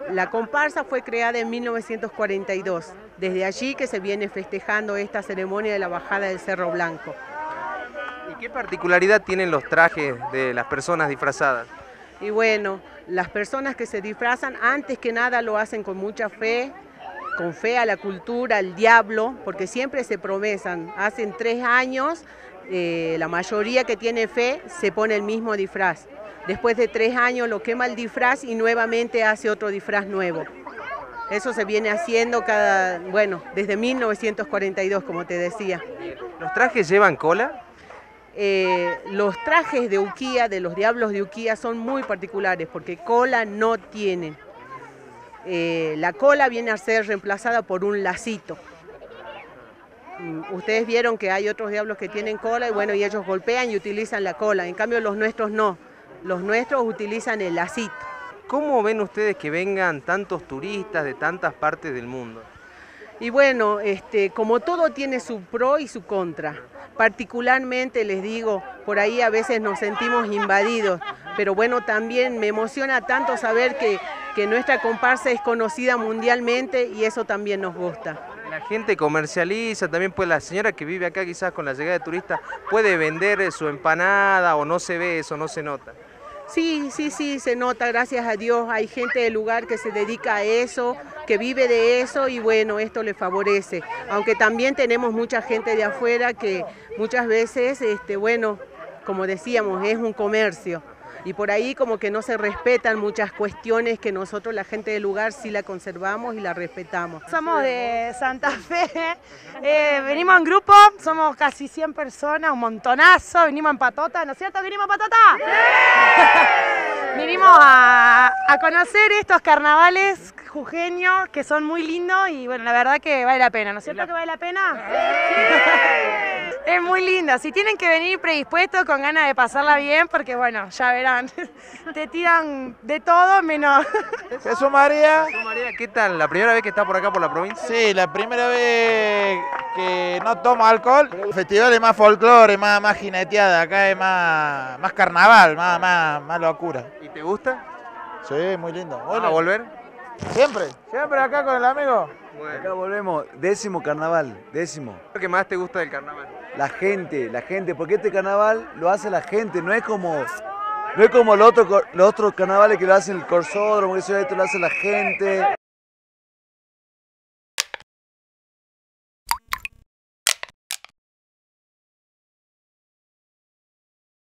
La comparsa fue creada en 1942, desde allí que se viene festejando esta ceremonia de la bajada del Cerro Blanco. ¿Y qué particularidad tienen los trajes de las personas disfrazadas? Y bueno, las personas que se disfrazan, antes que nada lo hacen con mucha fe, con fe a la cultura, al diablo, porque siempre se promesan. Hacen 3 años, la mayoría que tiene fe se pone el mismo disfraz. Después de 3 años lo quema el disfraz y nuevamente hace otro disfraz nuevo. Eso se viene haciendo desde 1942, como te decía. ¿Los trajes llevan cola? Los trajes de Uquía, de los diablos de Uquía, son muy particulares porque cola no tienen. La cola viene a ser reemplazada por un lacito. Ustedes vieron que hay otros diablos que tienen cola y ellos golpean y utilizan la cola. En cambio los nuestros no. Los nuestros utilizan el lacito. ¿Cómo ven ustedes que vengan tantos turistas de tantas partes del mundo? Y bueno, como todo tiene su pro y su contra. Particularmente les digo, por ahí a veces nos sentimos invadidos, pero bueno, también me emociona tanto saber que nuestra comparsa es conocida mundialmente y eso también nos gusta. La gente comercializa, también pues la señora que vive acá quizás con la llegada de turistas puede vender su empanada o no se ve eso, no se nota. Sí, se nota, gracias a Dios, hay gente del lugar que se dedica a eso, que vive de eso y bueno, esto le favorece. Aunque también tenemos mucha gente de afuera que muchas veces, como decíamos, es un comercio. Y por ahí como que no se respetan muchas cuestiones que nosotros, la gente del lugar, sí la conservamos y la respetamos. Somos de Santa Fe, venimos en grupo, somos casi 100 personas, un montonazo, venimos en patota, ¿no es cierto? ¿Venimos en patota? ¡Sí! Vinimos a conocer estos carnavales jujeños que son muy lindos y bueno, la verdad que vale la pena, ¿no es cierto que vale la pena? ¡Sí! Es muy lindo, si tienen que venir predispuestos con ganas de pasarla bien, porque bueno, ya verán, te tiran de todo menos... Jesús María. Jesús María, ¿qué tal? ¿La primera vez que está por acá por la provincia? Sí, la primera vez que no tomo alcohol. El festival es más folclore, más jineteada, acá es más carnaval, más locura. ¿Y te gusta? Sí, muy lindo. ¿Vas a volver? Siempre acá con el amigo. Bueno. Acá volvemos, 10º carnaval, 10º. ¿Qué que más te gusta del carnaval? La gente, porque este carnaval lo hace la gente, no es como los otros carnavales que lo hacen el corsódromo, esto lo hace la gente,